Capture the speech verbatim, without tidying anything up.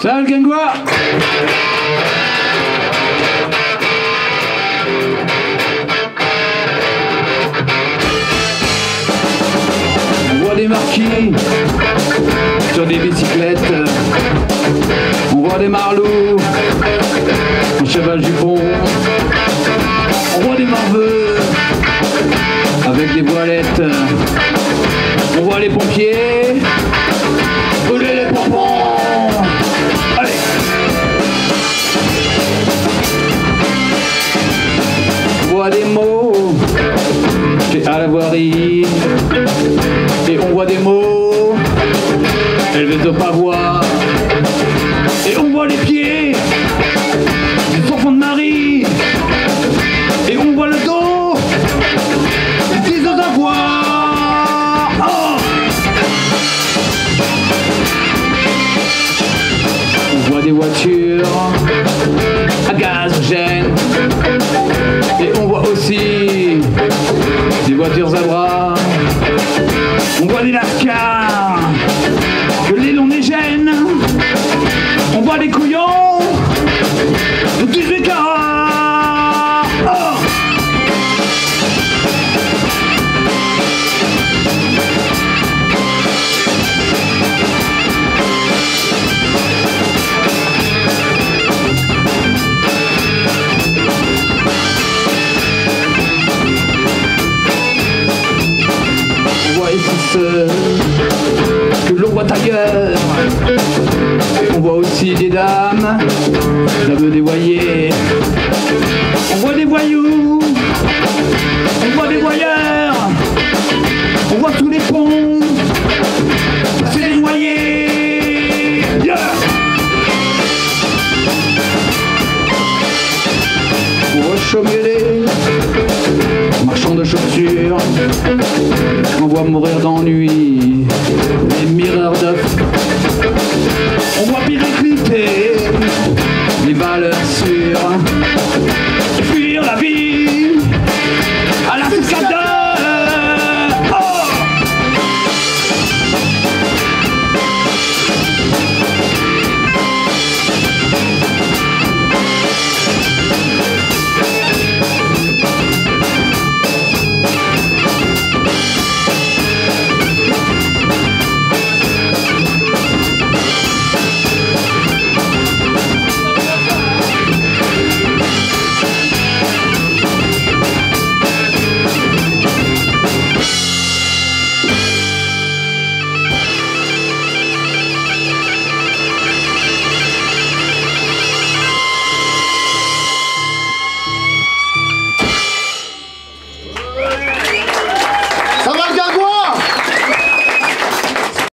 Salut Gangua. On voit des marquis sur des bicyclettes. On voit des marlous en cheval jupon. On voit des marveux avec des voilettes. On voit les pompiers brûler les pompons. Allez. On voit des mots chez à la voirie. Et on voit des mots élevés au pavois. Et on voit les pieds des enfants de Marie. Et on voit le dos des aux avoirs. Oh, on voit des voitures à gazogène. Et on voit aussi des voitures à bras. On voit des lascars que les longs des gènes. On voit des couillons de dix-huit carats. Oh, on voit ici ceux que l'on voit ailleurs. On voit aussi des dames, dames dévoyées. On voit des voyous, on voit des voyeurs. On voit tous les ponts, c'est des noyés. Yeah. On voit Chaumier, marchand de chaussures. On voit mourir d'ennui les mireurs d'œufs. On voit Périclite